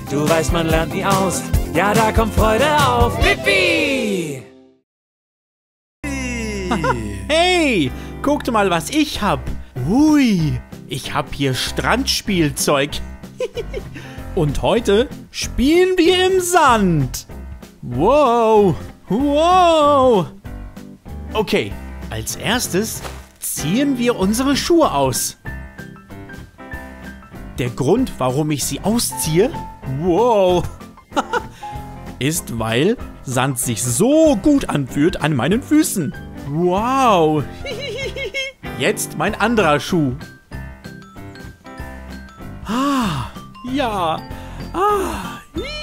Du weißt, man lernt nie aus. Ja, da kommt Freude auf. Pipi! Hey, guckt mal, was ich hab. Ui, ich hab hier Strandspielzeug. Und heute spielen wir im Sand. Wow, wow. Okay, als erstes ziehen wir unsere Schuhe aus. Der Grund, warum ich sie ausziehe, wow, ist, weil Sand sich so gut anfühlt an meinen Füßen. Wow. Jetzt mein anderer Schuh. Ah, ja. Ah.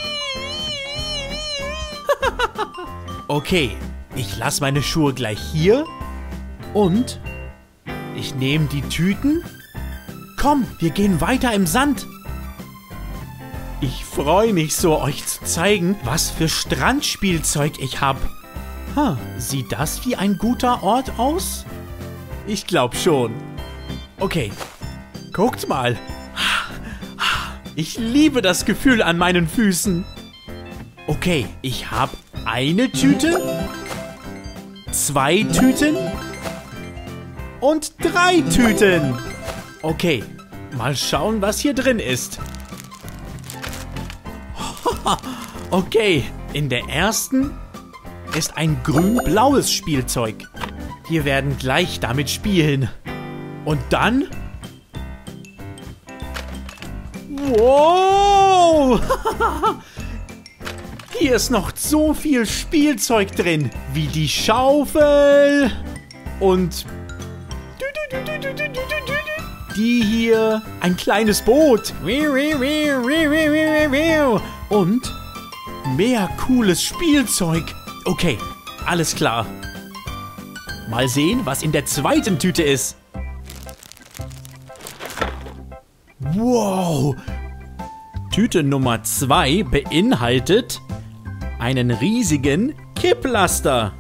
Okay, ich lasse meine Schuhe gleich hier und ich nehme die Tüten. Komm, wir gehen weiter im Sand. Ich freue mich so, euch zu zeigen, was für Strandspielzeug ich habe. Sieht das wie ein guter Ort aus? Ich glaube schon. Okay, guckt mal. Ich liebe das Gefühl an meinen Füßen. Okay, ich habe eine Tüte, 2 Tüten und 3 Tüten. Okay, mal schauen, was hier drin ist. Okay, in der ersten ist ein grün-blaues Spielzeug. Wir werden gleich damit spielen. Und dann... Wow! Hier ist noch so viel Spielzeug drin, wie die Schaufel und... Die hier, ein kleines Boot. Und mehr cooles Spielzeug. Okay, alles klar. Mal sehen, was in der zweiten Tüte ist. Wow. Tüte Nummer 2 beinhaltet einen riesigen Kipplaster.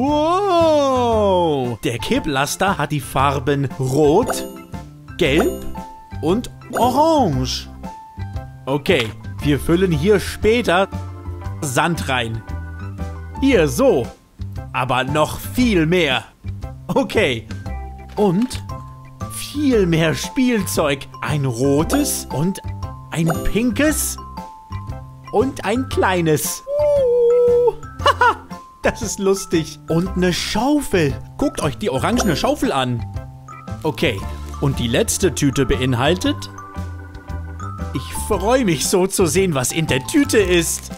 Wow. Der Kipplaster hat die Farben Rot, Gelb und Orange. Okay, wir füllen hier später Sand rein. Hier so. Aber noch viel mehr. Okay. Und viel mehr Spielzeug. Ein rotes und ein pinkes und ein kleines. Haha, das ist lustig. Und eine Schaufel. Guckt euch die orangene Schaufel an. Okay. Und die letzte Tüte beinhaltet... Ich freue mich so zu sehen, was in der Tüte ist.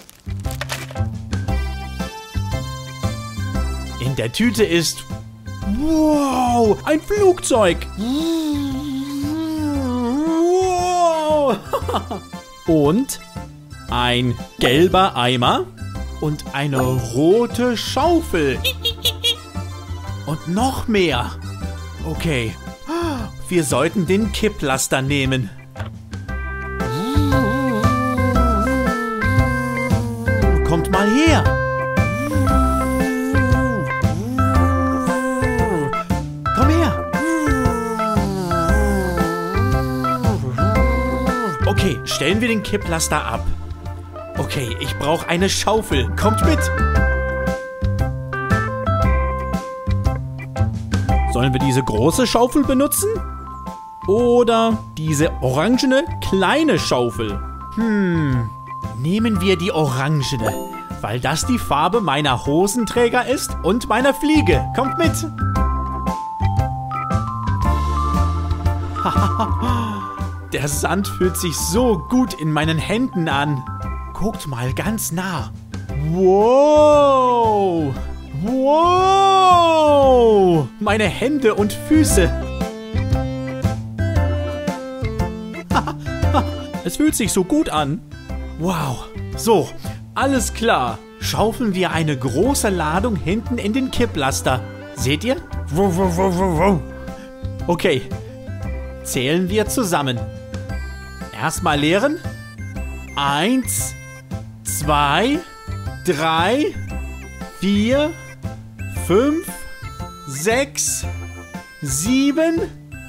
In der Tüte ist... Wow, ein Flugzeug. Wow. Und ein gelber Eimer und eine rote Schaufel. Und noch mehr. Okay. Wir sollten den Kipplaster nehmen. Kommt mal her. Komm her. Okay, stellen wir den Kipplaster ab. Okay, ich brauche eine Schaufel. Kommt mit. Sollen wir diese große Schaufel benutzen? Oder diese orangene kleine Schaufel? Nehmen wir die orangene, weil das die Farbe meiner Hosenträger ist und meiner Fliege. Kommt mit! Der Sand fühlt sich so gut in meinen Händen an. Guckt mal ganz nah. Wow! Wow! Meine Hände und Füße. Es fühlt sich so gut an. Wow. So, alles klar. Schaufeln wir eine große Ladung hinten in den Kipplaster. Seht ihr? Okay. Zählen wir zusammen. Erstmal leeren. 1, 2, 3, 4, 5, 6, 7,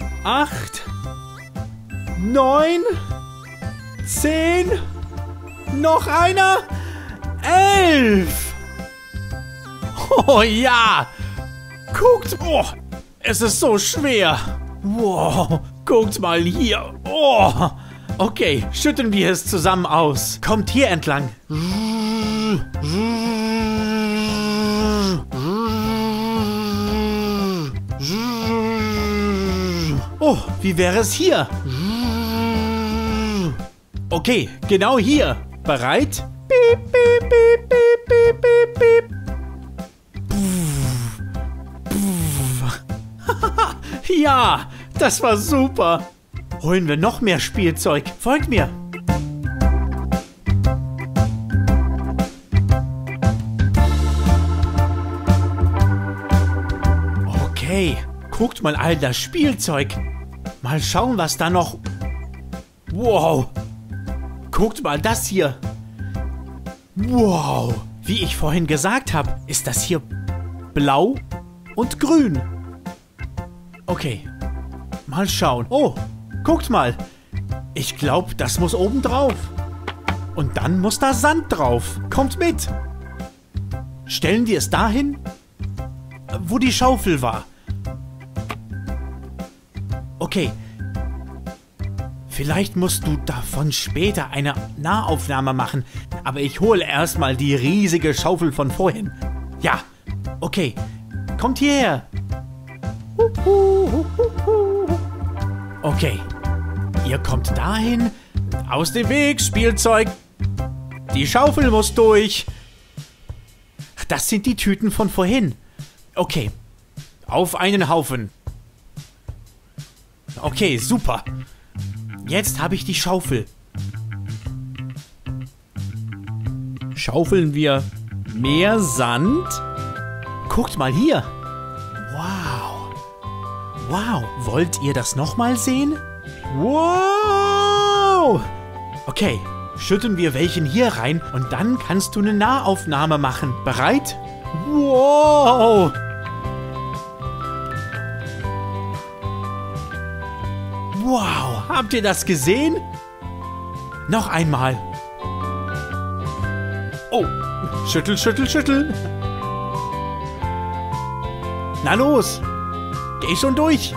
8, 9, 10, Noch einer. 11. Oh ja. Guckt. Oh, es ist so schwer. Wow. Guckt mal hier. Oh. Okay, schütten wir es zusammen aus. Kommt hier entlang. Oh, wie wäre es hier? Okay, genau hier. Bereit? Piep, piep, piep, piep, piep, piep, piep. Ja, das war super. Holen wir noch mehr Spielzeug. Folgt mir. Okay, guckt mal all das Spielzeug. Mal schauen, was da noch... Wow. Guckt mal das hier. Wow. Wie ich vorhin gesagt habe, ist das hier blau und grün. Okay. Mal schauen. Oh, guckt mal. Ich glaube, das muss oben drauf. Und dann muss da Sand drauf. Kommt mit. Stellen wir es dahin, wo die Schaufel war. Okay. Vielleicht musst du davon später eine Nahaufnahme machen. Aber ich hole erstmal die riesige Schaufel von vorhin. Ja, okay. Kommt hierher. Okay. Ihr kommt dahin. Aus dem Weg, Spielzeug. Die Schaufel muss durch. Das sind die Tüten von vorhin. Okay. Auf einen Haufen. Okay, super. Jetzt habe ich die Schaufel. Schaufeln wir mehr Sand? Guckt mal hier. Wow. Wow. Wollt ihr das nochmal sehen? Wow. Okay. Schütten wir welchen hier rein und dann kannst du eine Nahaufnahme machen. Bereit? Wow. Wow, habt ihr das gesehen? Noch einmal. Oh, schüttel, schüttel, schüttel. Na los, geh schon durch.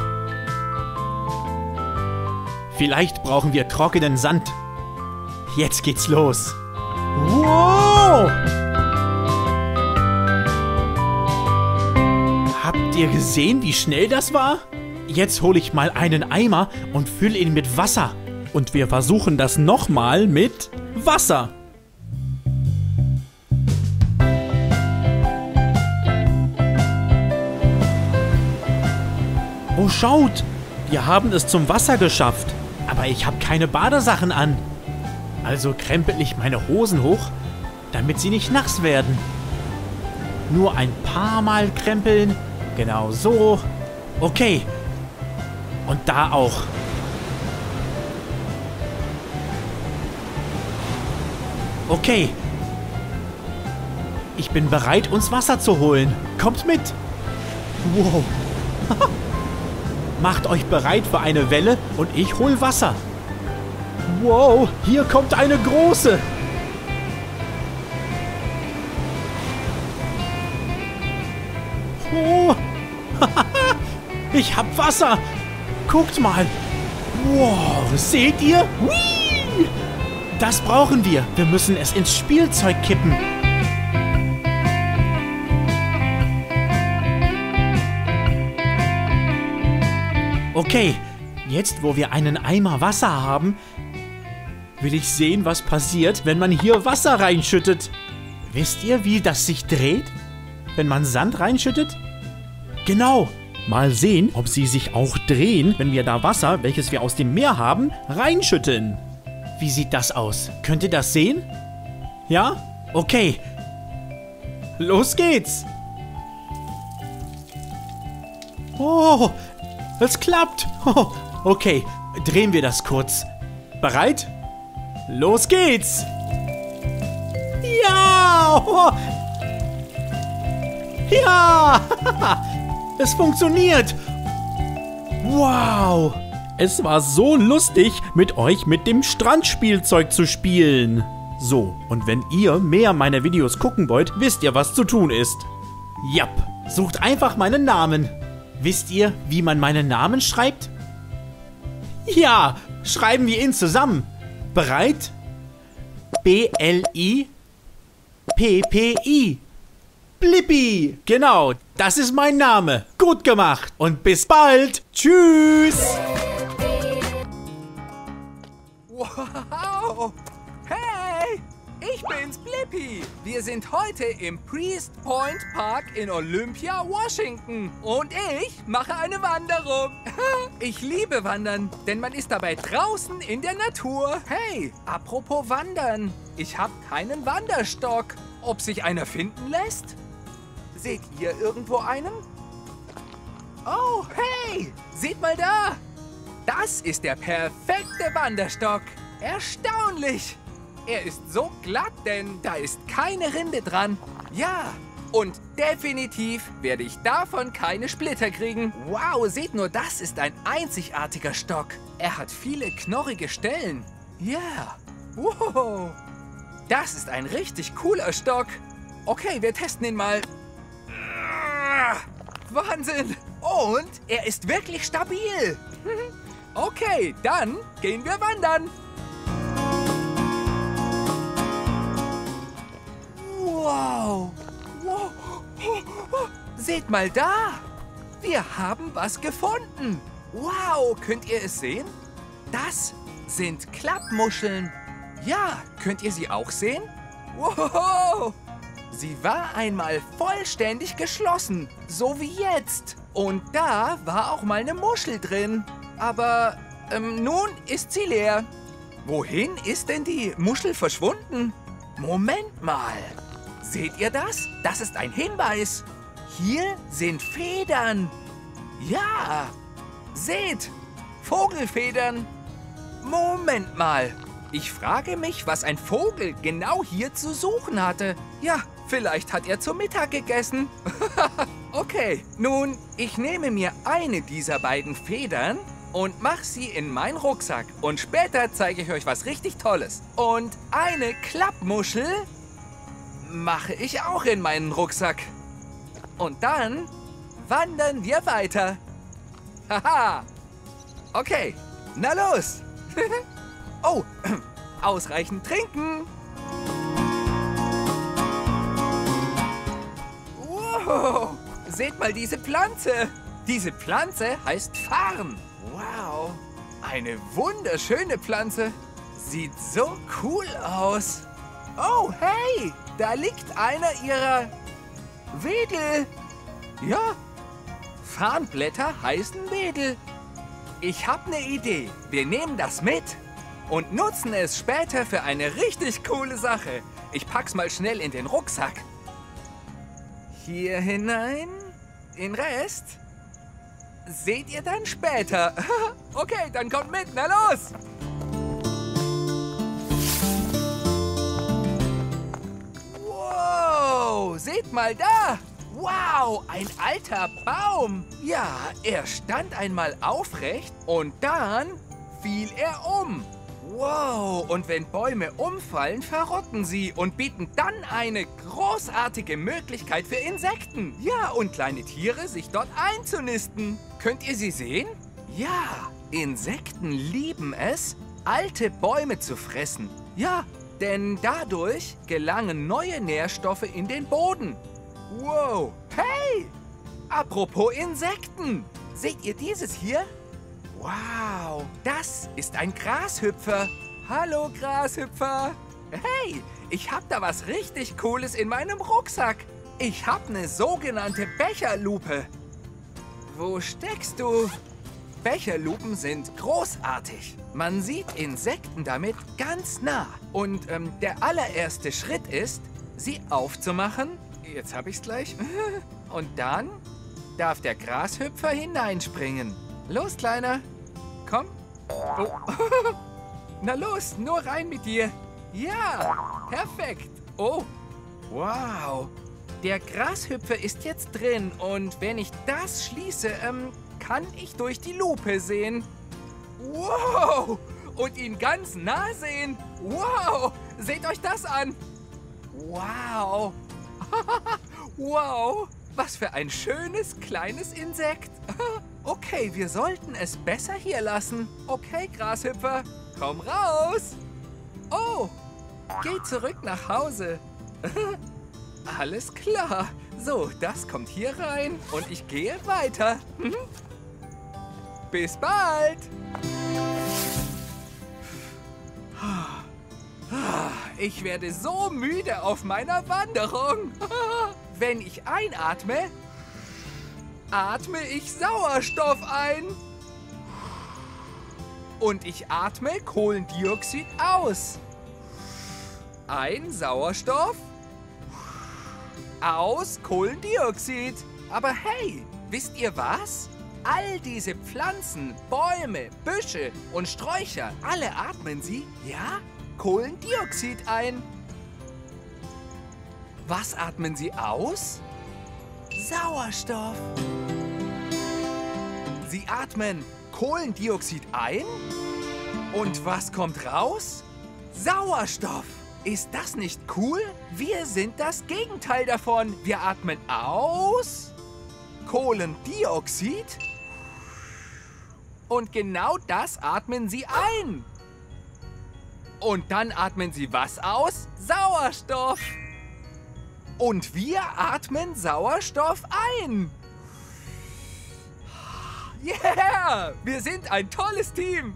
Vielleicht brauchen wir trockenen Sand. Jetzt geht's los. Wow! Habt ihr gesehen, wie schnell das war? Jetzt hole ich mal einen Eimer und fülle ihn mit Wasser. Und wir versuchen das nochmal mit Wasser. Oh, schaut! Wir haben es zum Wasser geschafft. Aber ich habe keine Badesachen an. Also krempel ich meine Hosen hoch, damit sie nicht nass werden. Nur ein paar Mal krempeln. Genau so. Okay. Und da auch. Okay. Ich bin bereit, uns Wasser zu holen. Kommt mit. Wow. Macht euch bereit für eine Welle und ich hol Wasser. Wow, hier kommt eine große. Oh. Ich hab Wasser. Guckt mal. Wow, seht ihr? Whee! Das brauchen wir. Wir müssen es ins Spielzeug kippen. Okay, jetzt wo wir einen Eimer Wasser haben, will ich sehen, was passiert, wenn man hier Wasser reinschüttet. Wisst ihr, wie das sich dreht, wenn man Sand reinschüttet? Genau. Mal sehen, ob sie sich auch drehen, wenn wir da Wasser, welches wir aus dem Meer haben, reinschütteln. Wie sieht das aus? Könnt ihr das sehen? Ja? Okay. Los geht's. Oh, es klappt. Oh, okay, drehen wir das kurz. Bereit? Los geht's. Ja! Oh. Ja! Es funktioniert! Wow! Es war so lustig, mit euch mit dem Strandspielzeug zu spielen. So, und wenn ihr mehr meiner Videos gucken wollt, wisst ihr, was zu tun ist. Jap, sucht einfach meinen Namen. Wisst ihr, wie man meinen Namen schreibt? Ja, schreiben wir ihn zusammen. Bereit? B-L-I-P-P-I. Blippi. Genau, das ist mein Name. Gut gemacht und bis bald. Tschüss. Wow! Hey! Ich bin's, Blippi. Wir sind heute im Priest Point Park in Olympia, Washington. Und ich mache eine Wanderung. Ich liebe Wandern, denn man ist dabei draußen in der Natur. Hey, apropos Wandern. Ich habe keinen Wanderstock. Ob sich einer finden lässt? Seht ihr irgendwo einen? Oh, hey! Seht mal da! Das ist der perfekte Wanderstock. Erstaunlich! Er ist so glatt, denn da ist keine Rinde dran. Ja, und definitiv werde ich davon keine Splitter kriegen. Wow, seht nur, das ist ein einzigartiger Stock. Er hat viele knorrige Stellen. Ja, wow. Das ist ein richtig cooler Stock. Okay, wir testen ihn mal. Wahnsinn! Und er ist wirklich stabil. Okay, dann gehen wir wandern. Wow. Wow. Seht mal da. Wir haben was gefunden. Wow, könnt ihr es sehen? Das sind Klappmuscheln. Ja, könnt ihr sie auch sehen? Wow. Sie war einmal vollständig geschlossen, so wie jetzt. Und da war auch mal eine Muschel drin. Aber nun ist sie leer. Wohin ist denn die Muschel verschwunden? Moment mal. Seht ihr das? Das ist ein Hinweis. Hier sind Federn. Ja, seht, Vogelfedern. Moment mal. Ich frage mich, was ein Vogel genau hier zu suchen hatte. Ja, vielleicht hat er zu Mittag gegessen. Okay, nun, ich nehme mir eine dieser beiden Federn und mache sie in meinen Rucksack. Und später zeige ich euch was richtig Tolles. Und eine Klappmuschel mache ich auch in meinen Rucksack. Und dann wandern wir weiter. Haha. Okay, na los. Oh, ausreichend trinken. Wow, seht mal diese Pflanze. Diese Pflanze heißt Farn. Wow, eine wunderschöne Pflanze. Sieht so cool aus. Oh, hey, da liegt einer ihrer Wedel. Ja, Farnblätter heißen Wedel. Ich habe eine Idee. Wir nehmen das mit und nutzen es später für eine richtig coole Sache. Ich pack's mal schnell in den Rucksack. Hier hinein. Den Rest seht ihr dann später. Okay, dann kommt mit. Na los! Wow, seht mal da. Wow, ein alter Baum. Ja, er stand einmal aufrecht und dann fiel er um. Wow, und wenn Bäume umfallen, verrotten sie und bieten dann eine großartige Möglichkeit für Insekten. Ja, und kleine Tiere sich dort einzunisten. Könnt ihr sie sehen? Ja, Insekten lieben es, alte Bäume zu fressen. Ja, denn dadurch gelangen neue Nährstoffe in den Boden. Wow, hey! Apropos Insekten. Seht ihr dieses hier? Wow, das ist ein Grashüpfer. Hallo, Grashüpfer. Hey, ich hab da was richtig Cooles in meinem Rucksack. Ich hab eine sogenannte Becherlupe. Wo steckst du? Becherlupen sind großartig. Man sieht Insekten damit ganz nah. Und der allererste Schritt ist, sie aufzumachen. Jetzt hab ich's gleich. Und dann darf der Grashüpfer hineinspringen. Los, Kleiner. Komm. Oh. Na los, nur rein mit dir. Ja, perfekt. Oh, wow. Der Grashüpfer ist jetzt drin und wenn ich das schließe, kann ich durch die Lupe sehen. Wow, und ihn ganz nah sehen. Wow, seht euch das an. Wow. Wow, was für ein schönes kleines Insekt. Okay, wir sollten es besser hier lassen. Okay, Grashüpfer, komm raus. Oh, geh zurück nach Hause. Alles klar. So, das kommt hier rein und ich gehe weiter. Bis bald. Ich werde so müde auf meiner Wanderung. Wenn ich einatme, atme ich Sauerstoff ein. Und ich atme Kohlendioxid aus. Ein Sauerstoff, aus Kohlendioxid. Aber hey, wisst ihr was? All diese Pflanzen, Bäume, Büsche und Sträucher, alle atmen sie, ja, Kohlendioxid ein. Was atmen sie aus? Sauerstoff. Sie atmen Kohlendioxid ein. Und was kommt raus? Sauerstoff. Ist das nicht cool? Wir sind das Gegenteil davon. Wir atmen aus Kohlendioxid. Und genau das atmen sie ein. Und dann atmen sie was aus? Sauerstoff. Und wir atmen Sauerstoff ein. Yeah! Wir sind ein tolles Team.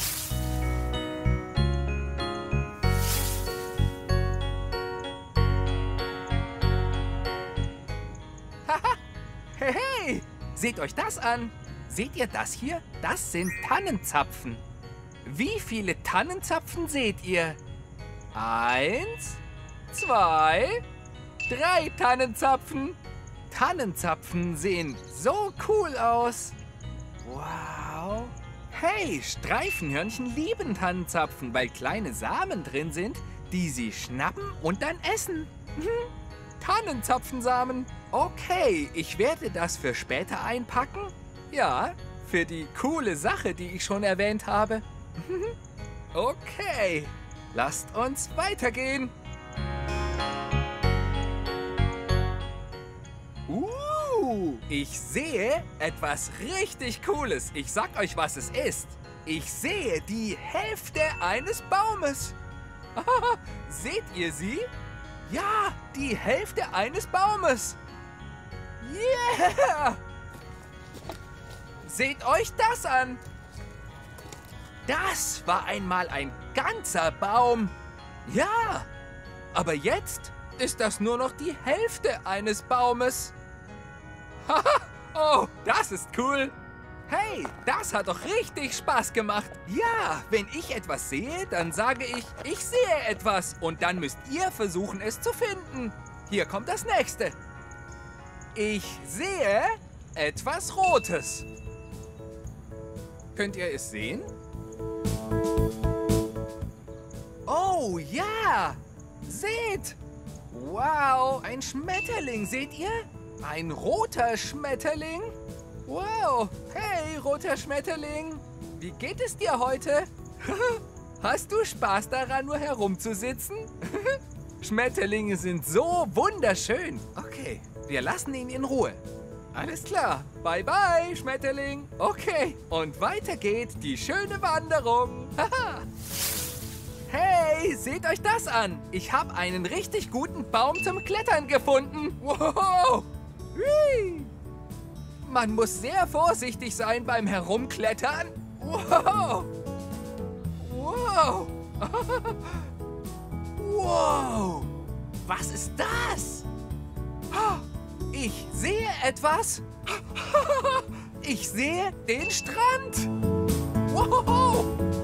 Hey! Seht euch das an. Seht ihr das hier? Das sind Tannenzapfen. Wie viele Tannenzapfen seht ihr? 1, 2, 3 Tannenzapfen. Tannenzapfen sehen so cool aus. Wow. Hey, Streifenhörnchen lieben Tannenzapfen, weil kleine Samen drin sind, die sie schnappen und dann essen. Tannenzapfensamen. Okay, ich werde das für später einpacken. Ja, für die coole Sache, die ich schon erwähnt habe. Okay, lasst uns weitergehen. Ich sehe etwas richtig Cooles. Ich sag euch, was es ist. Ich sehe die Hälfte eines Baumes. Seht ihr sie? Ja, die Hälfte eines Baumes. Yeah! Seht euch das an. Das war einmal ein ganzer Baum. Ja, aber jetzt ist das nur noch die Hälfte eines Baumes. Oh, das ist cool. Hey, das hat doch richtig Spaß gemacht. Ja, wenn ich etwas sehe, dann sage ich sehe etwas. Und dann müsst ihr versuchen, es zu finden. Hier kommt das nächste. Ich sehe etwas Rotes. Könnt ihr es sehen? Oh, ja. Seht. Wow, ein Schmetterling, seht ihr? Ein roter Schmetterling? Wow, hey, roter Schmetterling. Wie geht es dir heute? Hast du Spaß daran, nur herumzusitzen? Schmetterlinge sind so wunderschön. Okay, wir lassen ihn in Ruhe. Alles klar. Bye, bye, Schmetterling. Okay, und weiter geht die schöne Wanderung. Hey, seht euch das an. Ich habe einen richtig guten Baum zum Klettern gefunden. Wow. Man muss sehr vorsichtig sein beim Herumklettern. Wow. Wow. Wow. Was ist das? Ich sehe etwas. Ich sehe den Strand. Wow.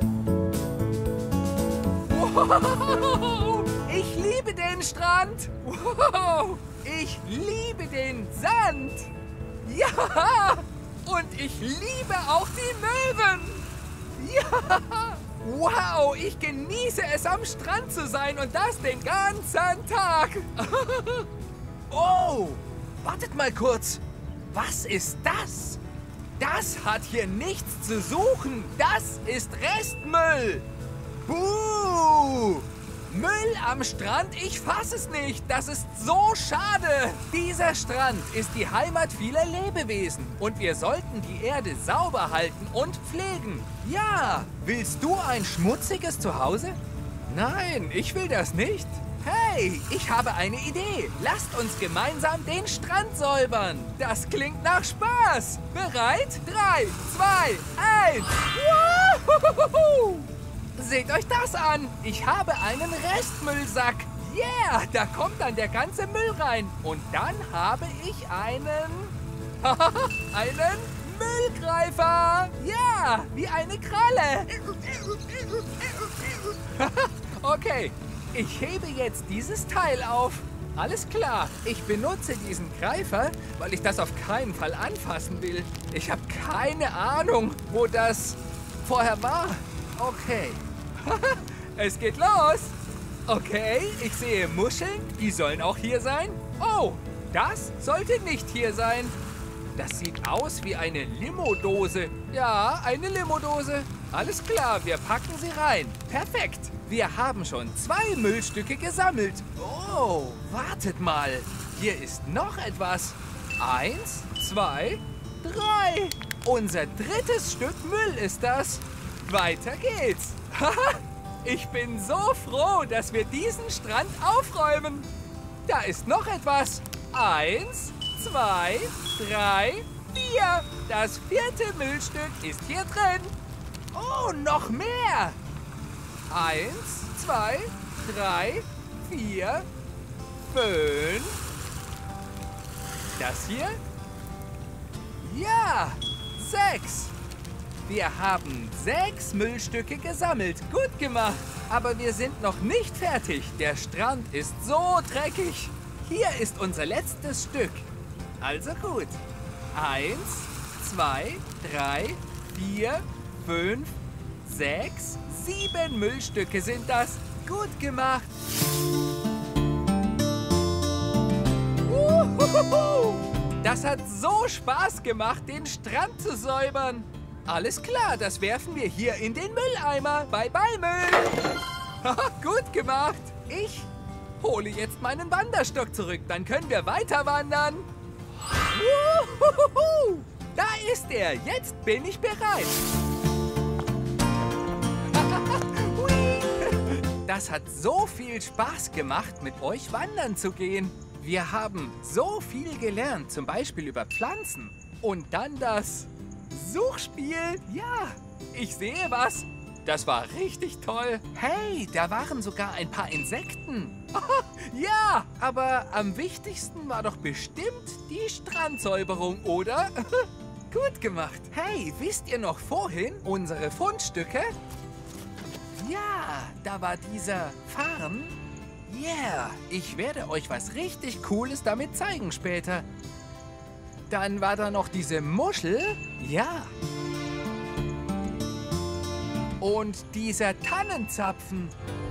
Wow. Ich liebe den Strand. Wow. Ich liebe den Sand. Ja. Und ich liebe auch die Möwen. Ja. Wow, ich genieße es, am Strand zu sein und das den ganzen Tag. Oh, wartet mal kurz. Was ist das? Das hat hier nichts zu suchen. Das ist Restmüll. Buh! Müll am Strand? Ich fasse es nicht. Das ist so schade. Dieser Strand ist die Heimat vieler Lebewesen. Und wir sollten die Erde sauber halten und pflegen. Ja, willst du ein schmutziges Zuhause? Nein, ich will das nicht. Hey, ich habe eine Idee. Lasst uns gemeinsam den Strand säubern. Das klingt nach Spaß. Bereit? 3, 2, 1. Woohoo! Seht euch das an. Ich habe einen Restmüllsack. Yeah, da kommt dann der ganze Müll rein. Und dann habe ich einen Müllgreifer. Ja, wie eine Kralle. Okay, ich hebe jetzt dieses Teil auf. Alles klar, ich benutze diesen Greifer, weil ich das auf keinen Fall anfassen will. Ich habe keine Ahnung, wo das vorher war. Okay, es geht los. Okay, ich sehe Muscheln, die sollen auch hier sein. Oh, das sollte nicht hier sein. Das sieht aus wie eine Limodose. Ja, eine Limodose. Alles klar, wir packen sie rein. Perfekt. Wir haben schon 2 Müllstücke gesammelt. Oh, wartet mal. Hier ist noch etwas. 1, 2, 3. Unser drittes Stück Müll ist das. Weiter geht's. Ich bin so froh, dass wir diesen Strand aufräumen. Da ist noch etwas. 1, 2, 3, 4. Das 4. Müllstück ist hier drin. Oh, noch mehr. 1, 2, 3, 4, 5. Das hier? Ja, 6. Wir haben 6 Müllstücke gesammelt. Gut gemacht. Aber wir sind noch nicht fertig. Der Strand ist so dreckig. Hier ist unser letztes Stück. Also gut. 1, 2, 3, 4, 5, 6, 7 Müllstücke sind das. Gut gemacht. Das hat so Spaß gemacht, den Strand zu säubern. Alles klar, das werfen wir hier in den Mülleimer. Bye, bye, Müll. Gut gemacht. Ich hole jetzt meinen Wanderstock zurück. Dann können wir weiter wandern. Da ist er. Jetzt bin ich bereit. Das hat so viel Spaß gemacht, mit euch wandern zu gehen. Wir haben so viel gelernt, zum Beispiel über Pflanzen. Und dann das Suchspiel. Ja, ich sehe was. Das war richtig toll. Hey, da waren sogar ein paar Insekten. Ja, aber am wichtigsten war doch bestimmt die Strandsäuberung, oder? Gut gemacht. Hey, wisst ihr noch vorhin unsere Fundstücke? Ja, da war dieser Farn. Yeah, ich werde euch was richtig Cooles damit zeigen später. Dann war da noch diese Muschel. Ja. Und dieser Tannenzapfen.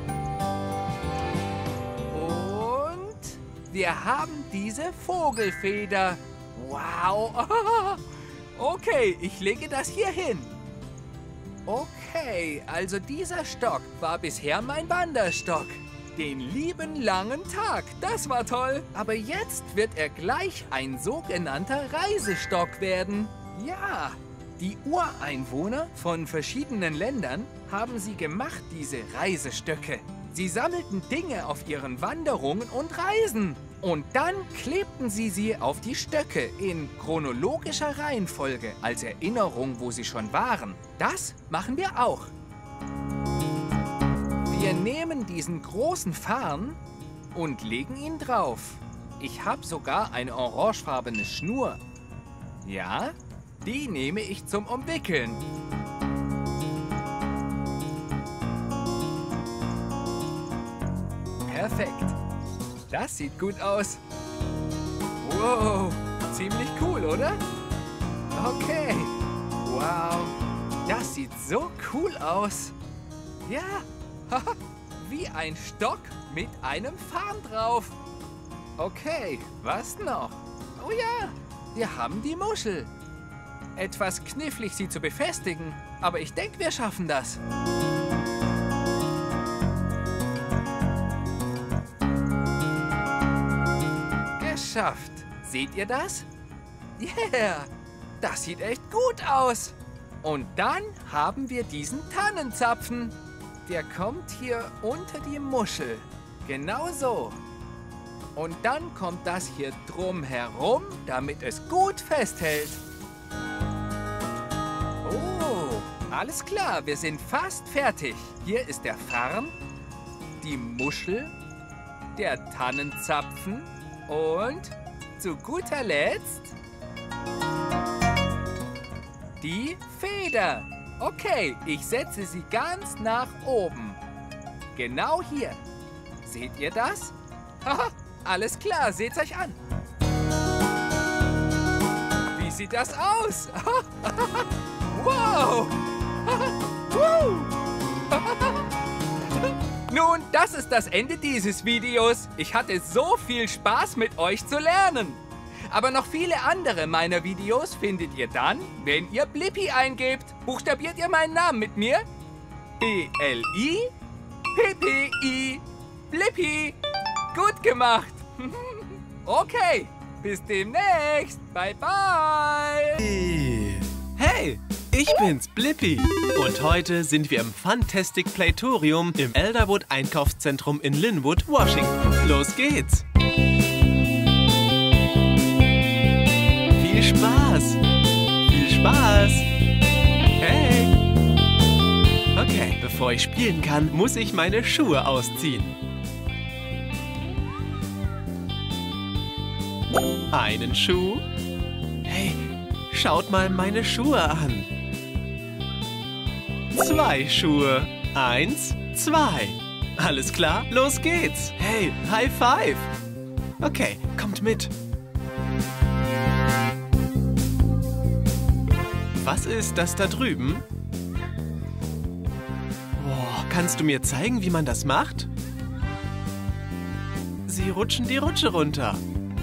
Und wir haben diese Vogelfeder. Wow. Okay, ich lege das hier hin. Okay, also dieser Stock war bisher mein Wanderstock. Den lieben langen Tag, das war toll. Aber jetzt wird er gleich ein sogenannter Reisestock werden. Ja, die Ureinwohner von verschiedenen Ländern haben sie gemacht, diese Reisestöcke. Sie sammelten Dinge auf ihren Wanderungen und Reisen. Und dann klebten sie auf die Stöcke in chronologischer Reihenfolge als Erinnerung, wo sie schon waren. Das machen wir auch. Wir nehmen diesen großen Farn und legen ihn drauf. Ich habe sogar eine orangefarbene Schnur. Ja, die nehme ich zum Umwickeln. Perfekt. Das sieht gut aus. Wow, ziemlich cool, oder? Okay. Wow, das sieht so cool aus. Ja, wie ein Stock mit einem Farn drauf. Okay, was noch? Oh ja, wir haben die Muschel. Etwas knifflig, sie zu befestigen, aber ich denke, wir schaffen das. geschafft. Seht ihr das? Yeah, das sieht echt gut aus. Und dann haben wir diesen Tannenzapfen. Der kommt hier unter die Muschel. Genau so. Und dann kommt das hier drum herum, damit es gut festhält. Oh, alles klar, wir sind fast fertig. Hier ist der Farn, die Muschel, der Tannenzapfen und zu guter Letzt die Feder. Okay, ich setze sie ganz nach oben. Genau hier. Seht ihr das? Haha, alles klar, seht's euch an. Wie sieht das aus? Wow! Nun, das ist das Ende dieses Videos. Ich hatte so viel Spaß mit euch zu lernen. Aber noch viele andere meiner Videos findet ihr dann, wenn ihr Blippi eingebt. Buchstabiert ihr meinen Namen mit mir? B-L-I-P-P-I. Blippi. Gut gemacht. Okay, bis demnächst. Bye, bye. Hey, ich bin's, Blippi. Und heute sind wir im Funtastic Playtorium im Elderwood Einkaufszentrum in Linwood, Washington. Los geht's. Viel Spaß. Viel Spaß. Hey. Okay, bevor ich spielen kann, muss ich meine Schuhe ausziehen. Einen Schuh. Hey, schaut mal meine Schuhe an. 2 Schuhe. 1, 2. Alles klar? Los geht's. Hey, High Five. Okay, kommt mit. Was ist das da drüben? Oh, kannst du mir zeigen, wie man das macht? Sie rutschen die Rutsche runter.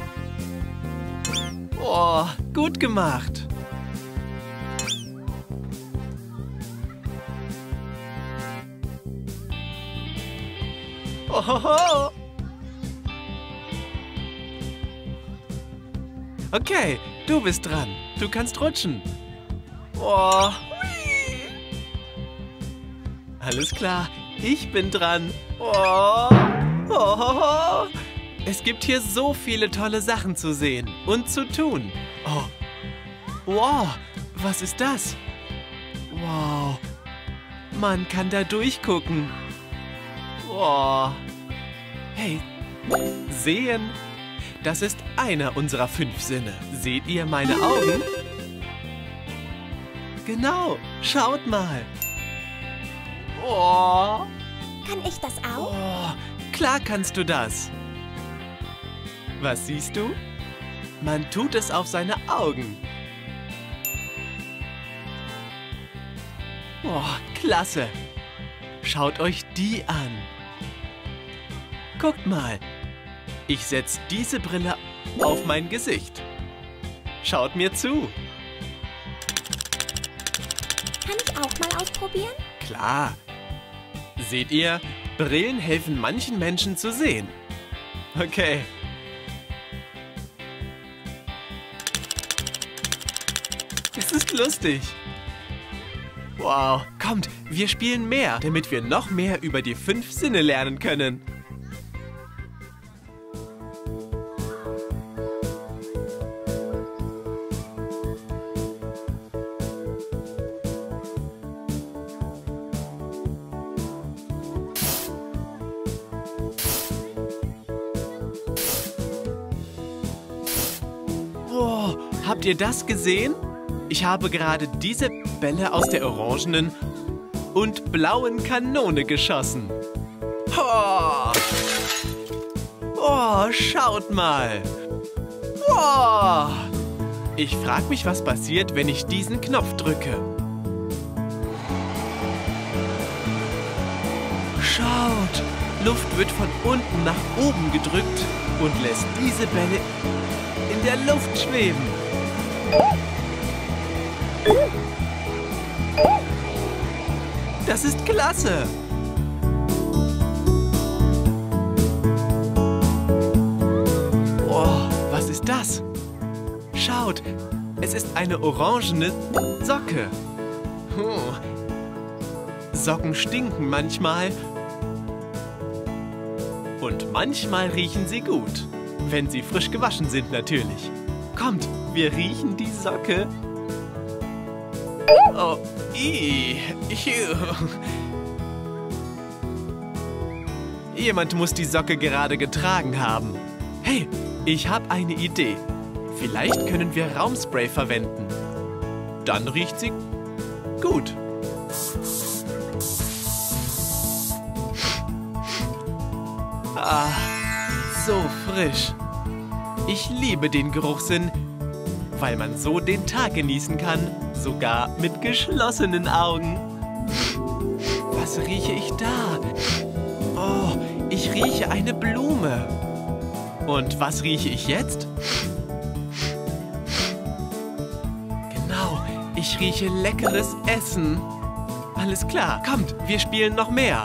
Oh, gut gemacht. Ohoho. Okay, du bist dran. Du kannst rutschen. Oh. Alles klar, ich bin dran. Oh. Ohoho. Es gibt hier so viele tolle Sachen zu sehen und zu tun. Oh. Wow, was ist das? Wow. Man kann da durchgucken. Oh. Hey, sehen. Das ist einer unserer 5 Sinne. Seht ihr meine Augen? Genau, schaut mal. Oh. Kann ich das auch? Oh, klar kannst du das. Was siehst du? Man tut es auf seine Augen. Oh, klasse. Schaut euch die an. Guckt mal. Ich setze diese Brille auf mein Gesicht. Schaut mir zu. Kann ich auch mal ausprobieren? Klar. Seht ihr, Brillen helfen manchen Menschen zu sehen. Okay. Es ist lustig. Wow, kommt, wir spielen mehr, damit wir noch mehr über die 5 Sinne lernen können. Wow, habt ihr das gesehen? Ich habe gerade diese Bälle aus der orangenen und blauen Kanone geschossen. Oh, oh, schaut mal. Oh. Ich frage mich, was passiert, wenn ich diesen Knopf drücke. Schaut, Luft wird von unten nach oben gedrückt und lässt diese Bälle in der Luft schweben. Das ist klasse! Oh, was das? Schaut, es ist eine orangene Socke. Socken stinken manchmal. Und manchmal riechen sie gut. Wenn sie frisch gewaschen sind, natürlich. Kommt, wir riechen die Socke. Oh, Jemand muss die Socke gerade getragen haben. Hey, ich habe eine Idee. Vielleicht können wir Raumspray verwenden. Dann riecht sie gut. Ah, so frisch. Ich liebe den Geruchssinn, weil man so den Tag genießen kann, sogar mit geschlossenen Augen. Was rieche ich da? Oh, ich rieche eine Blume. Und was rieche ich jetzt? Genau, ich rieche leckeres Essen. Alles klar, kommt, wir spielen noch mehr.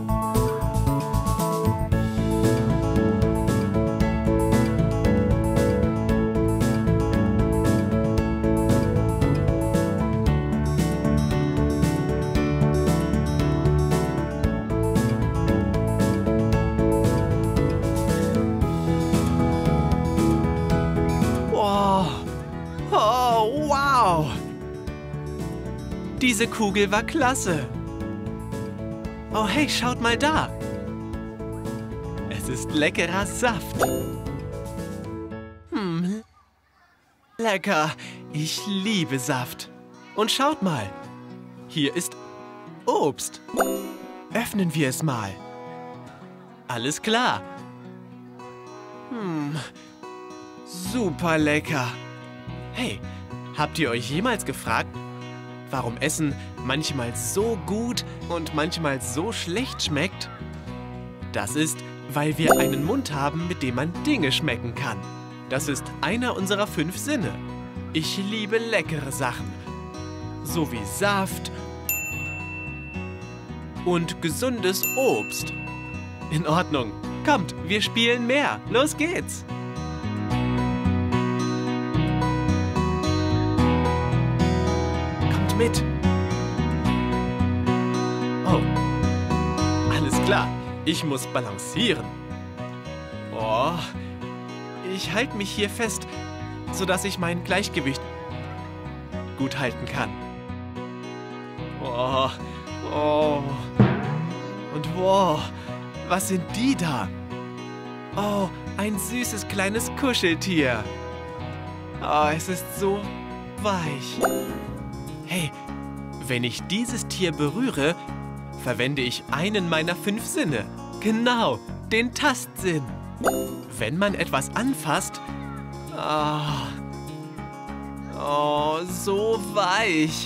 Diese Kugel war klasse. Oh hey, schaut mal da. Es ist leckerer Saft. Lecker. Ich liebe Saft. Und schaut mal. Hier ist Obst. Öffnen wir es mal. Alles klar. Super lecker. Hey, habt ihr euch jemals gefragt, warum Essen manchmal so gut und manchmal so schlecht schmeckt? Das ist, weil wir einen Mund haben, mit dem man Dinge schmecken kann. Das ist einer unserer 5 Sinne. Ich liebe leckere Sachen, so wie Saft und gesundes Obst. In Ordnung. Kommt, wir spielen mehr. Los geht's. Mit. Oh, alles klar. Ich muss balancieren. Oh, ich halte mich hier fest, sodass ich mein Gleichgewicht gut halten kann. Oh, oh. Und wow, was sind die da? Oh, ein süßes kleines Kuscheltier. Oh, es ist so weich. Hey, wenn ich dieses Tier berühre, verwende ich einen meiner 5 Sinne. Genau, den Tastsinn. Wenn man etwas anfasst... Oh, so weich.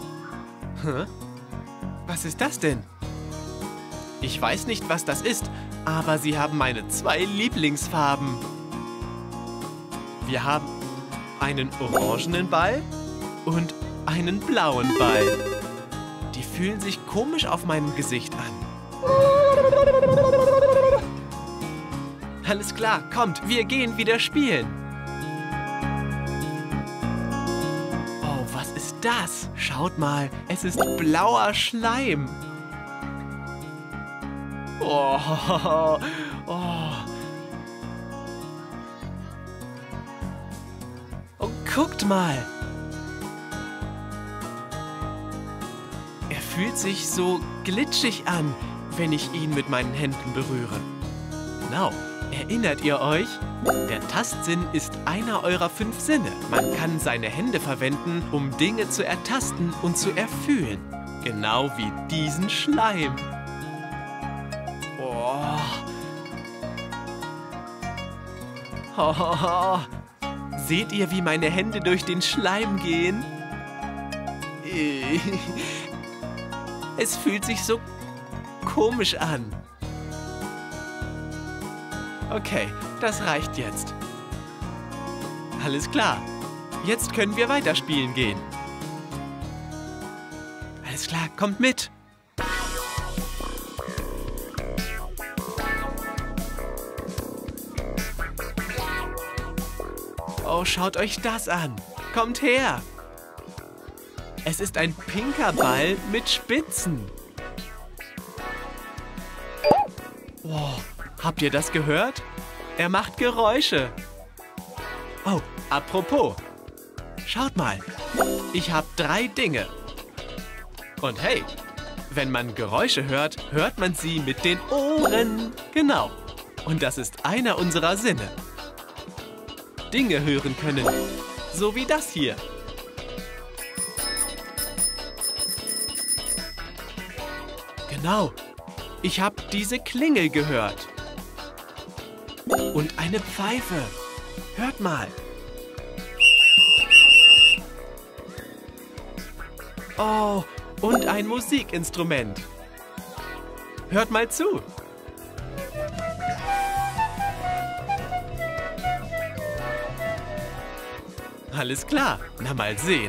Was ist das denn? Ich weiß nicht, was das ist, aber sie haben meine 2 Lieblingsfarben. Wir haben einen orangenen Ball und einen blauen Ball. Die fühlen sich komisch auf meinem Gesicht an. Alles klar, kommt, wir gehen wieder spielen. Oh, was ist das? Schaut mal, es ist blauer Schleim. Oh, oh. Oh, guckt mal. Er fühlt sich so glitschig an, wenn ich ihn mit meinen Händen berühre. Genau, erinnert ihr euch? Der Tastsinn ist einer eurer 5 Sinne. Man kann seine Hände verwenden, um Dinge zu ertasten und zu erfühlen. Genau wie diesen Schleim. Oh. Oh. Seht ihr, wie meine Hände durch den Schleim gehen? Es fühlt sich so komisch an. Okay, das reicht jetzt. Alles klar. Jetzt können wir weiterspielen gehen. Alles klar, kommt mit. Oh, schaut euch das an. Kommt her. Es ist ein pinker Ball mit Spitzen. Wow, habt ihr das gehört? Er macht Geräusche. Oh, apropos. Schaut mal, ich habe 3 Dinge. Und hey, wenn man Geräusche hört, hört man sie mit den Ohren. Genau. Und das ist einer unserer Sinne. Dinge hören können. So wie das hier. Genau. Ich habe diese Klingel gehört. Und eine Pfeife. Hört mal. Oh, und ein Musikinstrument. Hört mal zu. Alles klar, na mal sehen.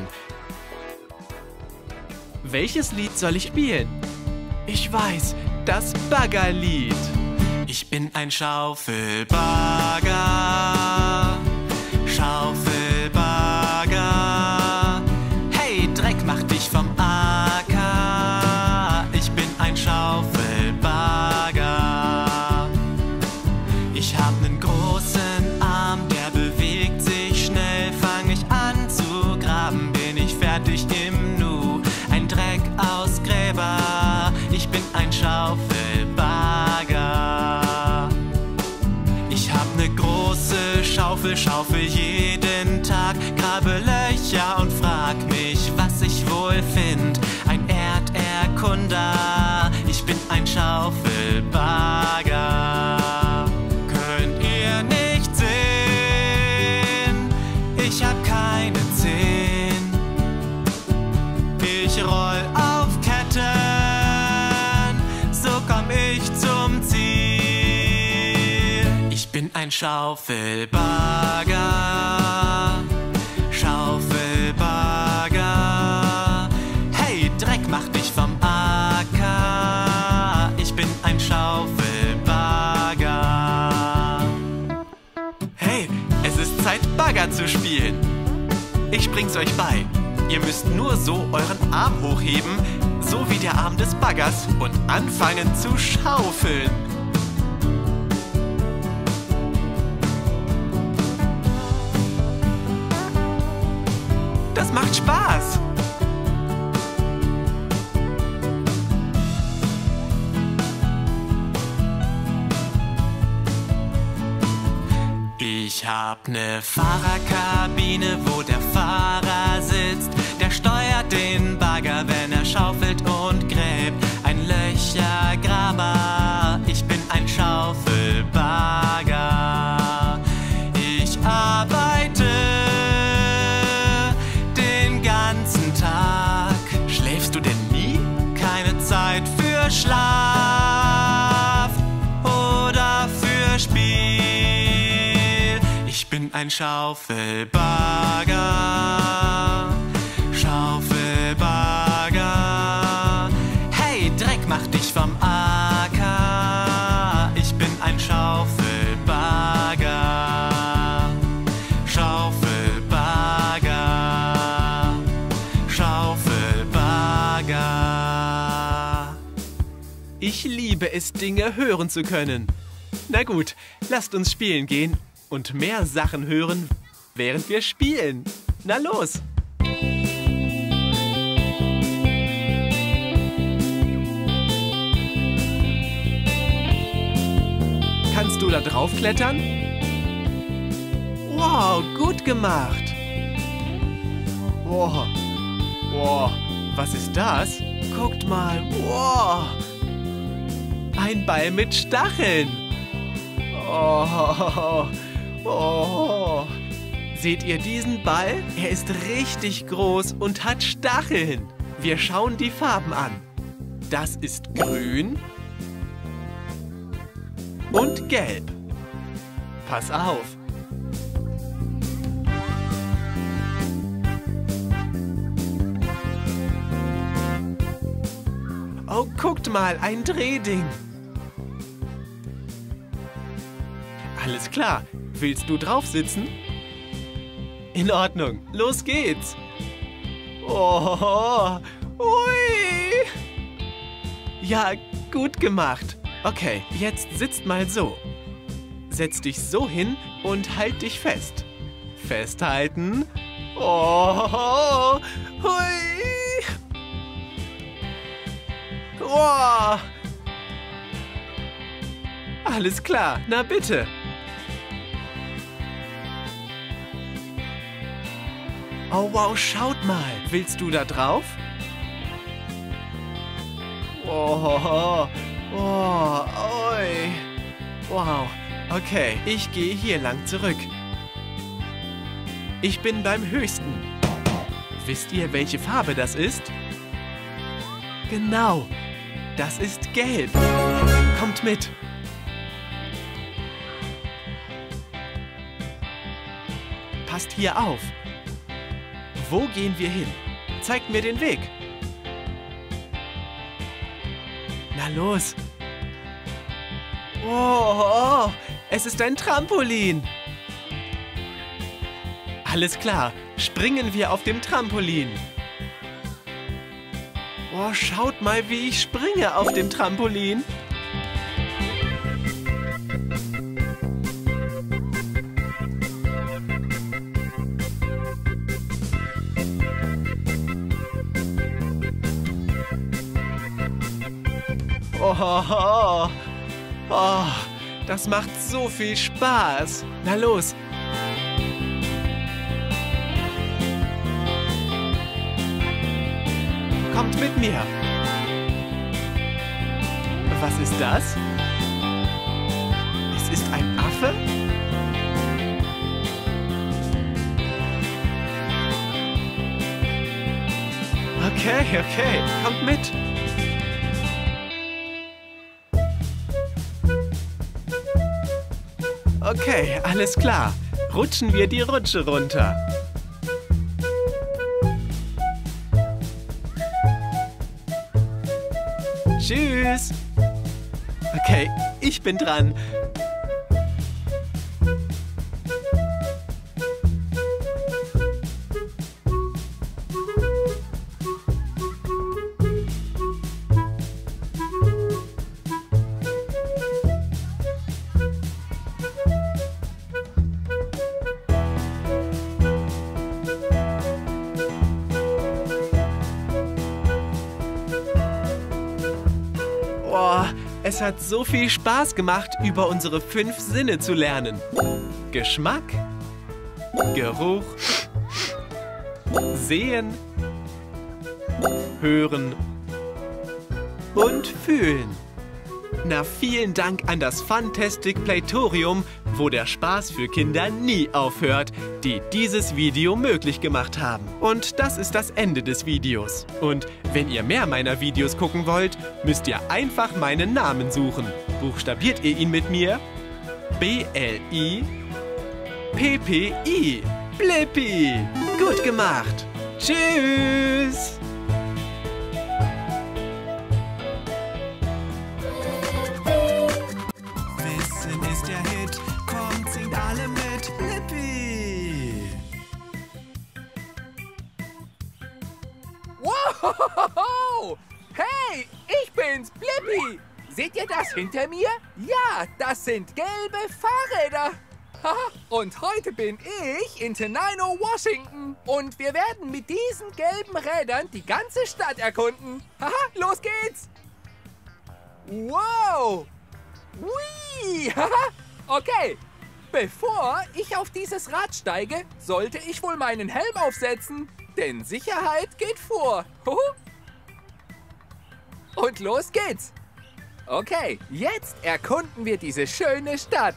Welches Lied soll ich spielen? Ich weiß, das Baggerlied. Ich bin ein Schaufelbagger, Schaufelbagger. Hey, Dreck, mach dich vom Acker. Ich bin ein Schaufelbagger. Ich hab nen großen Arm, der bewegt sich schnell. Fang ich an zu graben, bin ich fertig im Nu. Ein Dreckausgräber, ich bin ein Schaufelbagger. Ich hab ne große Schaufel, schaufel jeden Tag, grabe Löcher und frag mich, was ich wohl find. Ein Erderkunder, ich bin ein Schaufelbagger. Könnt ihr nicht sehen? Ich hab keine 10. Ich roll auf Ketten, so komm ich zum Ziel. Ich bin ein Schaufelbagger, Schaufelbagger. Hey, Dreck, mach dich vom Acker. Ich bin ein Schaufelbagger. Hey, es ist Zeit, Bagger zu spielen. Ich bring's euch bei. Ihr müsst nur so euren Arm hochheben, so wie der Arm des Baggers, und anfangen zu schaufeln. Das macht Spaß. Ich hab ne Fahrerkabine, wo der Fahrer sitzt. Der steuert den Bagger, wenn er schaufelt und gräbt. Ein Löchergraber, ich bin ein Schaufelbagger. Ich arbeite den ganzen Tag. Schläfst du denn nie? Keine Zeit für Schlaf oder für Spiel. Ich bin ein Schaufelbagger, Schaufelbagger. Hey, Dreck, mach dich vom Acker. Ich bin ein Schaufelbagger, Schaufelbagger, Schaufelbagger. Ich liebe es, Dinge hören zu können. Na gut, lasst uns spielen gehen und mehr Sachen hören, während wir spielen. Na los! Kannst du da drauf klettern? Wow, gut gemacht! Wow, wow, was ist das? Guckt mal, wow! Ein Ball mit Stacheln! Oh, oh. Seht ihr diesen Ball? Er ist richtig groß und hat Stacheln. Wir schauen die Farben an. Das ist grün und gelb. Pass auf. Oh, guckt mal, ein Drehding. Alles klar. Willst du drauf sitzen? In Ordnung, los geht's. Oh, ui. Ja, gut gemacht. Okay, jetzt sitzt mal so. Setz dich so hin und halt dich fest. Festhalten. Oh, hui. Oh. Alles klar, na bitte. Oh wow, schaut mal. Willst du da drauf? Oh, oh, oi. Wow, okay, ich gehe hier lang zurück. Ich bin beim höchsten. Wisst ihr, welche Farbe das ist? Genau, das ist gelb. Kommt mit. Passt hier auf. Wo gehen wir hin? Zeigt mir den Weg. Na los. Oh, es ist ein Trampolin. Alles klar, springen wir auf dem Trampolin. Oh, schaut mal, wie ich springe auf dem Trampolin. Oh, oh, das macht so viel Spaß. Na los. Kommt mit mir. Was ist das? Es ist ein Affe? Okay, kommt mit. Okay, alles klar. Rutschen wir die Rutsche runter. Tschüss. Okay, ich bin dran. Oh, es hat so viel Spaß gemacht, über unsere 5 Sinne zu lernen. Geschmack, Geruch, Sehen, Hören und Fühlen. Na, vielen Dank an das Funtastic Playtorium, wo der Spaß für Kinder nie aufhört, die dieses Video möglich gemacht haben. Und das ist das Ende des Videos. Und wenn ihr mehr meiner Videos gucken wollt, müsst ihr einfach meinen Namen suchen. Buchstabiert ihr ihn mit mir? B-L-I-P-P-I. Blippi. Gut gemacht. Tschüss. Wissen ist der Hit. Kommt, singt alle mit. Blippi. Wow! Hey, ich bin's, Blippi! Seht ihr das hinter mir? Ja, das sind gelbe Fahrräder. Haha, und heute bin ich in Tenino, Washington. Und wir werden mit diesen gelben Rädern die ganze Stadt erkunden. Haha, los geht's! Wow! Hui! Haha, okay. Bevor ich auf dieses Rad steige, sollte ich wohl meinen Helm aufsetzen. Denn Sicherheit geht vor. Und los geht's. Okay, jetzt erkunden wir diese schöne Stadt.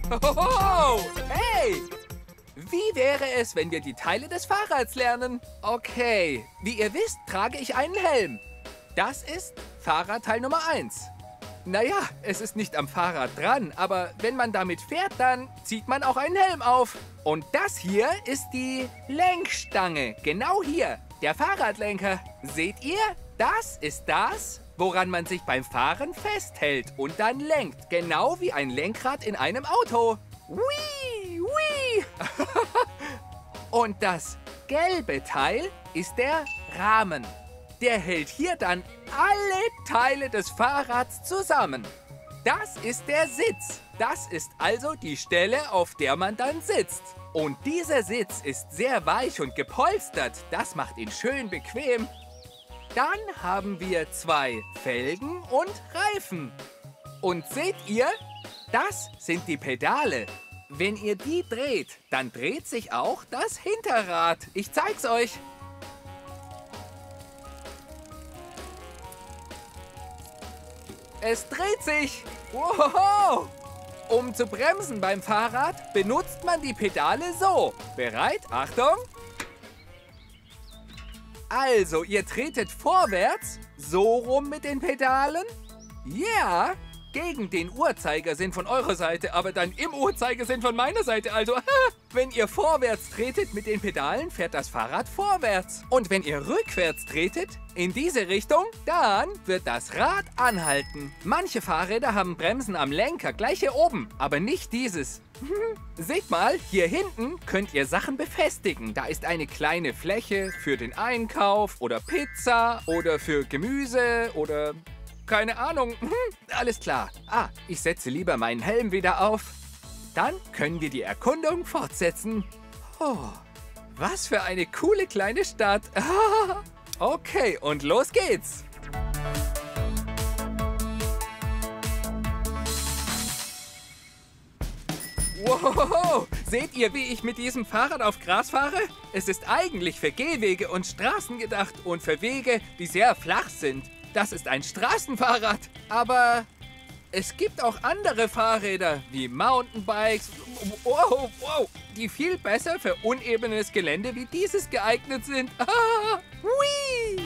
Hohoho! Hey! Wie wäre es, wenn wir die Teile des Fahrrads lernen? Okay, wie ihr wisst, trage ich einen Helm. Das ist Fahrradteil Nummer 1. Naja, es ist nicht am Fahrrad dran, aber wenn man damit fährt, dann zieht man auch einen Helm auf. Und das hier ist die Lenkstange. Genau hier, der Fahrradlenker. Seht ihr? Das ist das, woran man sich beim Fahren festhält und dann lenkt. Genau wie ein Lenkrad in einem Auto. Whee, whee. Und das gelbe Teil ist der Rahmen. Der hält hier dann alle Teile des Fahrrads zusammen. Das ist der Sitz. Das ist also die Stelle, auf der man dann sitzt. Und dieser Sitz ist sehr weich und gepolstert. Das macht ihn schön bequem. Dann haben wir 2 Felgen und Reifen. Und seht ihr, das sind die Pedale. Wenn ihr die dreht, dann dreht sich auch das Hinterrad. Ich zeig's euch. Es dreht sich. Wow. Um zu bremsen beim Fahrrad, benutzt man die Pedale so. Bereit? Achtung. Also, ihr tretet vorwärts, so rum mit den Pedalen. Ja, gegen den Uhrzeigersinn von eurer Seite, aber dann im Uhrzeigersinn von meiner Seite. Also, wenn ihr vorwärts tretet mit den Pedalen, fährt das Fahrrad vorwärts. Und wenn ihr rückwärts tretet, in diese Richtung, dann wird das Rad anhalten. Manche Fahrräder haben Bremsen am Lenker, gleich hier oben, aber nicht dieses. Seht mal, hier hinten könnt ihr Sachen befestigen. Da ist eine kleine Fläche für den Einkauf oder Pizza oder für Gemüse oder keine Ahnung. Alles klar. Ah, ich setze lieber meinen Helm wieder auf. Dann können wir die Erkundung fortsetzen. Oh, was für eine coole kleine Stadt. Okay, und los geht's. Wow, seht ihr, wie ich mit diesem Fahrrad auf Gras fahre? Es ist eigentlich für Gehwege und Straßen gedacht und für Wege, die sehr flach sind. Das ist ein Straßenfahrrad, aber es gibt auch andere Fahrräder, wie Mountainbikes, die viel besser für unebenes Gelände wie dieses geeignet sind. Whee!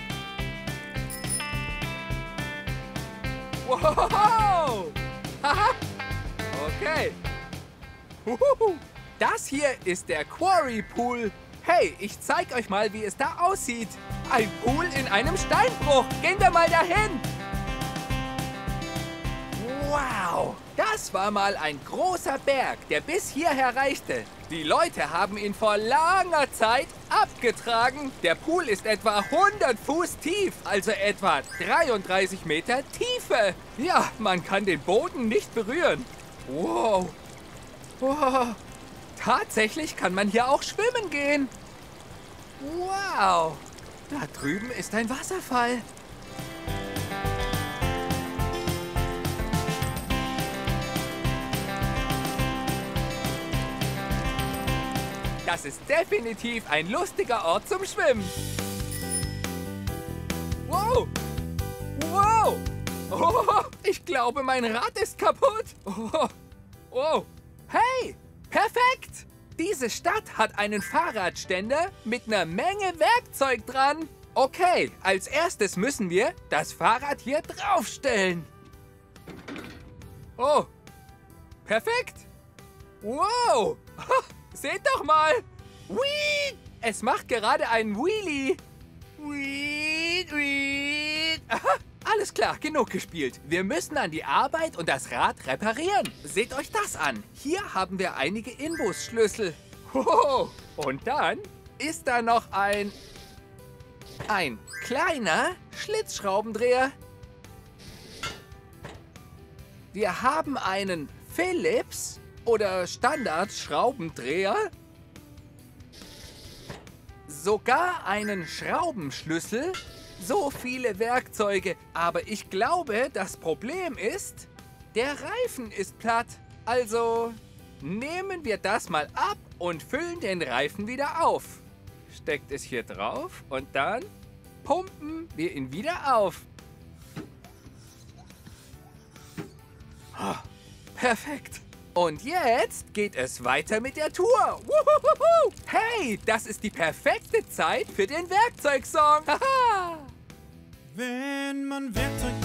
Wow! Okay. Das hier ist der Quarry Pool. Hey, ich zeig euch mal, wie es da aussieht. Ein Pool in einem Steinbruch. Gehen wir mal dahin. Wow, das war mal ein großer Berg, der bis hierher reichte. Die Leute haben ihn vor langer Zeit abgetragen. Der Pool ist etwa 100 Fuß tief, also etwa 33 Meter Tiefe. Ja, man kann den Boden nicht berühren. Wow. Wow. Tatsächlich kann man hier auch schwimmen gehen. Wow. Da drüben ist ein Wasserfall. Das ist definitiv ein lustiger Ort zum Schwimmen. Wow. Wow. Oh, ich glaube, mein Rad ist kaputt. Oh. Oh. Hey, perfekt! Diese Stadt hat einen Fahrradständer mit einer Menge Werkzeug dran. Okay, als erstes müssen wir das Fahrrad hier draufstellen. Oh, perfekt! Wow! Seht doch mal! Whee! Es macht gerade einen Wheelie. Whee, whee. Aha. Alles klar, genug gespielt. Wir müssen an die Arbeit und das Rad reparieren. Seht euch das an. Hier haben wir einige Inbusschlüssel. Hoho. Und dann ist da noch ein kleiner Schlitzschraubendreher. Wir haben einen Philips oder Standard-Schraubendreher. Sogar einen Schraubenschlüssel. So viele Werkzeuge, aber ich glaube, das Problem ist, der Reifen ist platt. Also nehmen wir das mal ab und füllen den Reifen wieder auf. Steckt es hier drauf und dann pumpen wir ihn wieder auf. Oh, perfekt. Und jetzt geht es weiter mit der Tour. Wuhuhuhu. Hey, das ist die perfekte Zeit für den Werkzeugsong. Haha. Wenn man Werkzeug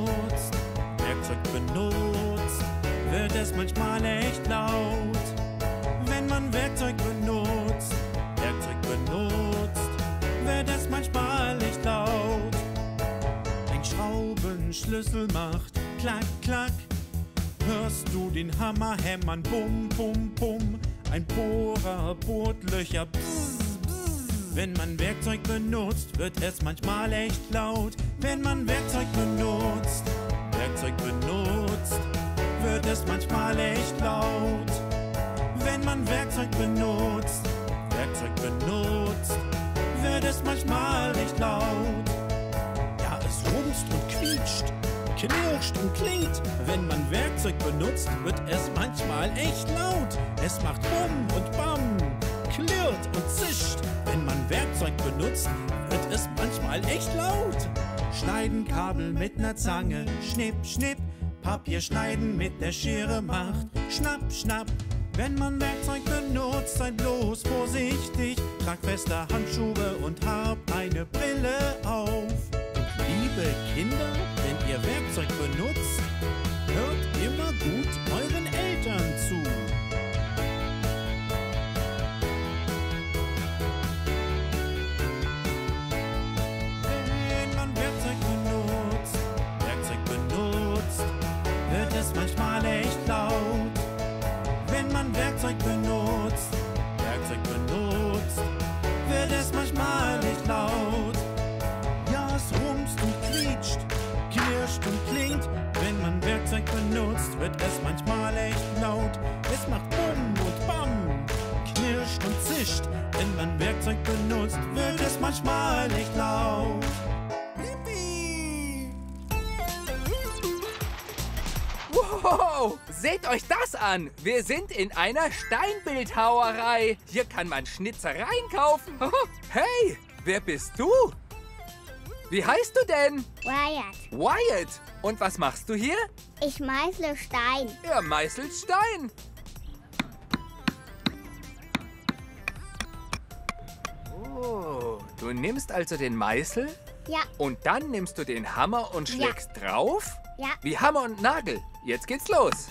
benutzt, wird es manchmal echt laut. Wenn man Werkzeug benutzt, wird es manchmal echt laut. Ein Schraubenschlüssel macht klack, klack. Hörst du den Hammer hämmern, bum, bum, bum. Ein Bohrer bohrt Löcher, bzz, bzz. Wenn man Werkzeug benutzt, wird es manchmal echt laut. Wenn man Werkzeug benutzt, wird es manchmal echt laut. Wenn man Werkzeug benutzt, wird es manchmal echt laut. Ja, es rumst und quietscht, knirscht und klingt. Wenn man Werkzeug benutzt, wird es manchmal echt laut. Es macht Bum und Bam, klirrt und zischt. Wenn man Werkzeug benutzt, wird es manchmal echt laut. Schneiden Kabel mit ner Zange, schnipp, schnipp. Papier schneiden mit der Schere macht schnapp, schnapp. Wenn man Werkzeug benutzt, seid bloß vorsichtig. Trag feste Handschuhe und habt eine Brille auf. Und liebe Kinder, wenn ihr Werkzeug benutzt, hört immer gut euren Eltern zu. Wenn man Werkzeug benutzt, wird es manchmal echt laut. Wenn man Werkzeug benutzt, wird es manchmal echt laut. Ja, es rumst und quietscht, knirscht und klingt. Wenn man Werkzeug benutzt, wird es manchmal echt laut. Es macht Bum und Bam, knirscht und zischt. Wenn man Werkzeug benutzt, wird es manchmal echt laut. Wow, seht euch das an. Wir sind in einer Steinbildhauerei. Hier kann man Schnitzereien kaufen. Hey, wer bist du? Wie heißt du denn? Wyatt, Wyatt. Und was machst du hier? ich meißle Stein. Er meißelt Stein. Oh, du nimmst also den Meißel Ja, und dann nimmst du den Hammer und Ja. schlägst drauf? ja. Wie Hammer und Nagel. Jetzt geht's los.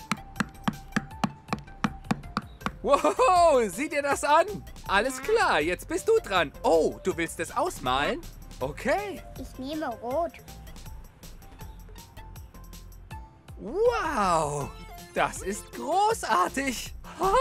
Wow, sieh dir das an. Alles klar, jetzt bist du dran. Oh, du willst es ausmalen? Okay. Ich nehme Rot. Wow, das ist großartig. Ha?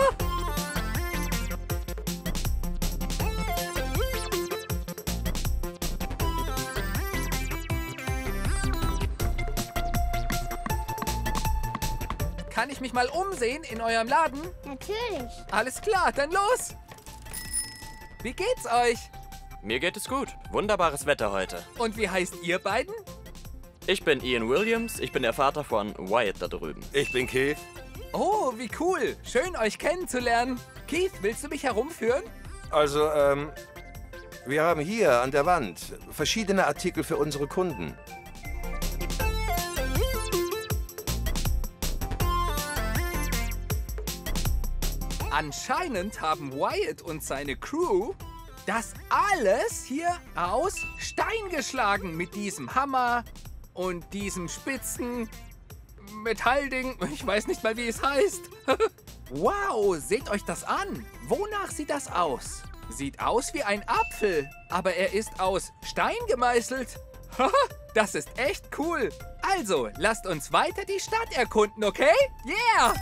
Kann ich mich mal umsehen in eurem Laden? Natürlich. Alles klar, dann los. Wie geht's euch? Mir geht es gut. Wunderbares Wetter heute. Und wie heißt ihr beiden? Ich bin Ian Williams. Ich bin der Vater von Wyatt da drüben. Ich bin Keith. Oh, wie cool. Schön, euch kennenzulernen. Keith, willst du mich herumführen? Also, wir haben hier an der Wand verschiedene Artikel für unsere Kunden. Anscheinend haben Wyatt und seine Crew das alles hier aus Stein geschlagen. Mit diesem Hammer und diesem spitzen Metallding. Ich weiß nicht mal, wie es heißt. Wow, seht euch das an. Wonach sieht das aus? Sieht aus wie ein Apfel, aber er ist aus Stein gemeißelt. Das ist echt cool. Also, lasst uns weiter die Stadt erkunden, okay? Yeah!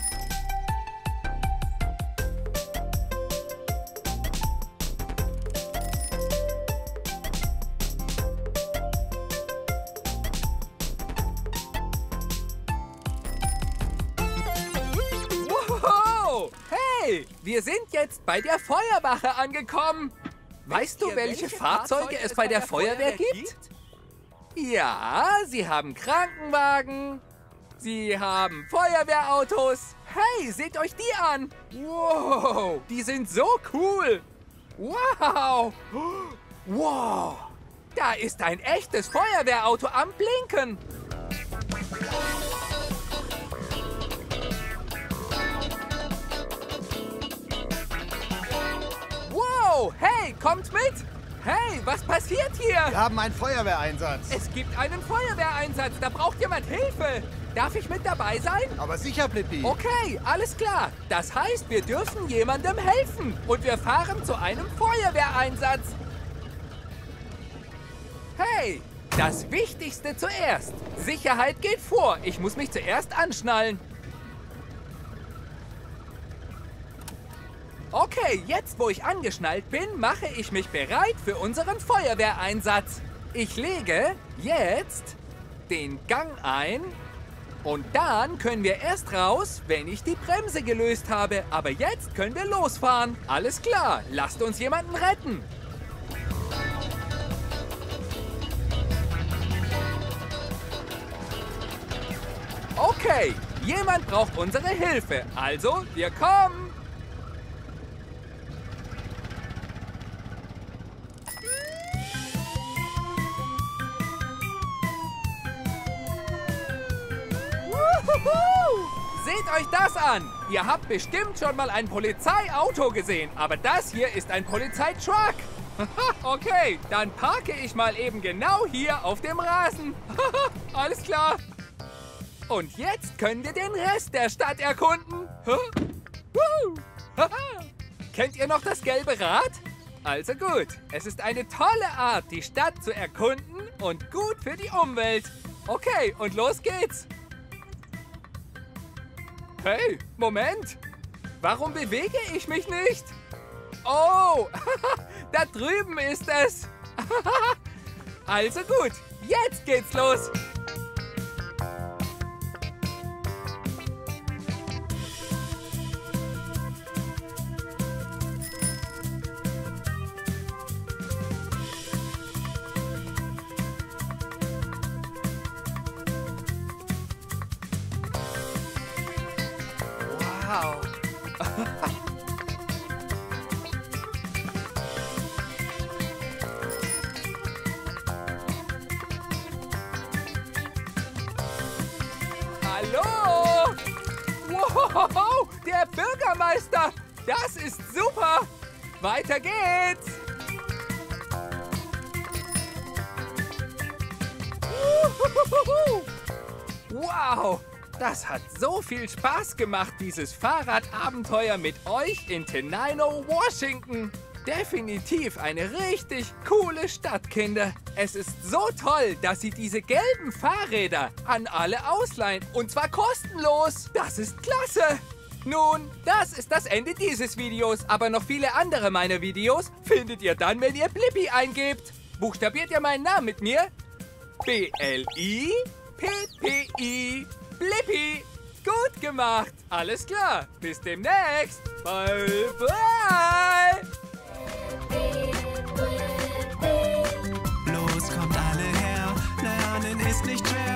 Wow! Hey, wir sind jetzt bei der Feuerwache angekommen. Weißt du, welche Fahrzeuge es bei der Feuerwehr gibt? Ja, sie haben Krankenwagen, sie haben Feuerwehrautos. Hey, seht euch die an. Wow, die sind so cool. Wow. Wow, da ist ein echtes Feuerwehrauto am Blinken. Wow! Hey, kommt mit! Hey, was passiert hier? Wir haben einen Feuerwehreinsatz. Es gibt einen Feuerwehreinsatz, da braucht jemand Hilfe. Darf ich mit dabei sein? Aber sicher, Blippi. Okay, alles klar. Das heißt, wir dürfen jemandem helfen. Und wir fahren zu einem Feuerwehreinsatz. Hey, das Wichtigste zuerst. Sicherheit geht vor. Ich muss mich zuerst anschnallen. Okay, jetzt wo ich angeschnallt bin, mache ich mich bereit für unseren Feuerwehreinsatz. Ich lege jetzt den Gang ein und dann können wir erst raus, wenn ich die Bremse gelöst habe. Aber jetzt können wir losfahren. Alles klar, lasst uns jemanden retten. Okay, jemand braucht unsere Hilfe. Also, wir kommen. Seht euch das an! Ihr habt bestimmt schon mal ein Polizeiauto gesehen, aber das hier ist ein Polizeitruck. Okay, dann parke ich mal eben genau hier auf dem Rasen. Alles klar. Und jetzt können wir den Rest der Stadt erkunden. Kennt ihr noch das gelbe Rad? Also gut, es ist eine tolle Art, die Stadt zu erkunden und gut für die Umwelt. Okay, und los geht's. Hey, Moment! Warum bewege ich mich nicht? Oh, da drüben ist es. Also gut, jetzt geht's los. Wow. Hallo! Wow, der Bürgermeister! Das ist super! Weiter geht's! Wow! Das hat so viel Spaß gemacht, dieses Fahrradabenteuer mit euch in Tenino, Washington. Definitiv eine richtig coole Stadt, Kinder. Es ist so toll, dass sie diese gelben Fahrräder an alle ausleihen. Und zwar kostenlos. Das ist klasse. Nun, das ist das Ende dieses Videos. Aber noch viele andere meiner Videos findet ihr dann, wenn ihr Blippi eingebt. Buchstabiert ihr meinen Namen mit mir? B-L-I-P-P-I. Blippi. Gut gemacht. Alles klar. Bis demnächst. Bye, bye. Los, kommt alle her, lernen ist nicht schwer.